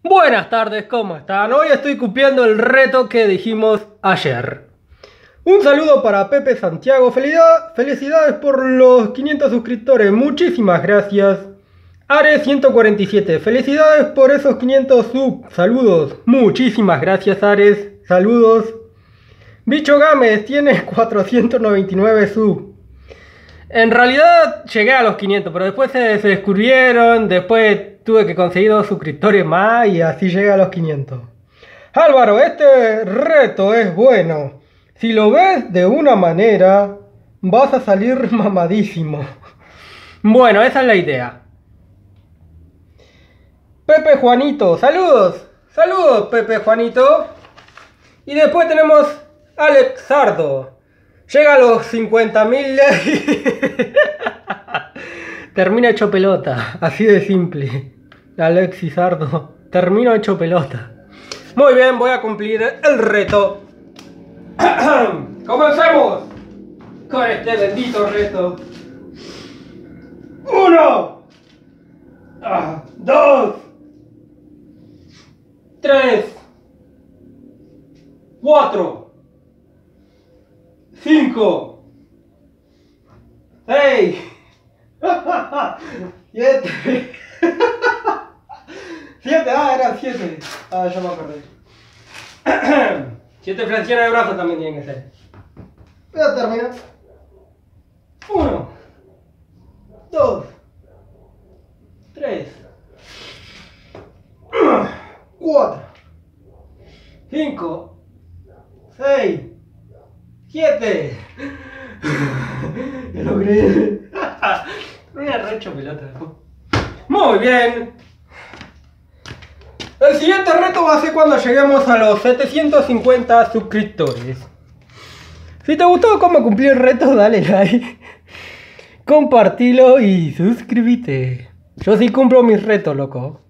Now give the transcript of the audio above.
Buenas tardes, ¿cómo están? Hoy estoy cumpliendo el reto que dijimos ayer. Un saludo para Pepe Santiago. Felicidades por los 500 suscriptores. Muchísimas gracias. Ares147. Felicidades por esos 500 subs. Saludos. Muchísimas gracias, Ares. Saludos. Bicho Gámez tiene 499 subs. En realidad llegué a los 500, pero después se descubrieron, después tuve que conseguir 2 suscriptores más y así llegué a los 500. Álvaro, este reto es bueno. Si lo ves de una manera, vas a salir mamadísimo. Bueno, esa es la idea. Pepe Juanito, saludos. Saludos, Pepe Juanito. Y después tenemos Alexardo. Llega a los 50.000. Termina hecho pelota. Así de simple. Alexisardo. Termino hecho pelota. Muy bien, voy a cumplir el reto. Comencemos con este bendito reto. 1, 2, 3, 4, 5, 6, 7, 7, eran 7. Ya me acordé. 7 flexiones de brazos también tienen que ser. Voy a terminar. 1, 2, 3, 4, 5, 6, 7. Lo logré. Me he recho pelota. Muy bien. El siguiente reto va a ser cuando lleguemos a los 750 suscriptores. Si te gustó cómo cumplir el reto, dale like, compartilo y suscríbete. Yo sí cumplo mis retos, loco.